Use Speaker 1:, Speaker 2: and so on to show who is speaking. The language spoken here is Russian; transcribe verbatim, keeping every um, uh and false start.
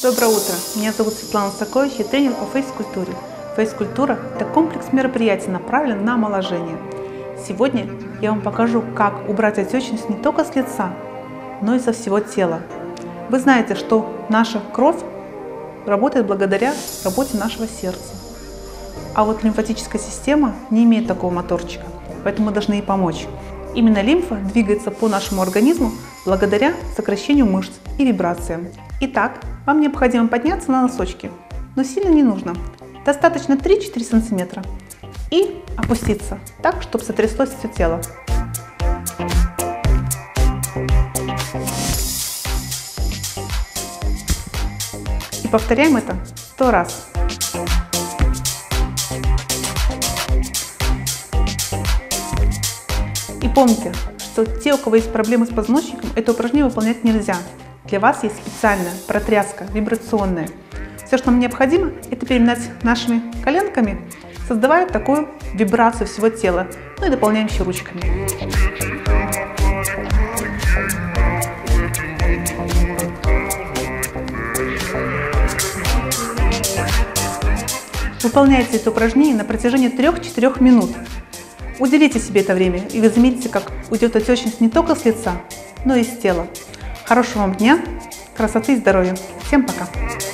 Speaker 1: Доброе утро! Меня зовут Светлана Соколович, я тренер по фейс-культуре. Фейс-культура – это комплекс мероприятий, направленный на омоложение. Сегодня я вам покажу, как убрать отечность не только с лица, но и со всего тела. Вы знаете, что наша кровь работает благодаря работе нашего сердца. А вот лимфатическая система не имеет такого моторчика, поэтому мы должны ей помочь. Именно лимфа двигается по нашему организму благодаря сокращению мышц и вибрациям. Итак, вам необходимо подняться на носочки, но сильно не нужно. Достаточно три-четыре сантиметра. И опуститься так, чтобы сотряслось все тело. И повторяем это сто раз. И помните, что те, у кого есть проблемы с позвоночником, это упражнение выполнять нельзя. Для вас есть специальная протряска, вибрационная. Все, что нам необходимо, это переминать нашими коленками, создавая такую вибрацию всего тела. Ну и дополняем еще ручками. Выполняйте это упражнение на протяжении трёх-четырёх минут. Уделите себе это время, и вы заметите, как уйдет отечность не только с лица, но и с тела. Хорошего вам дня, красоты и здоровья. Всем пока!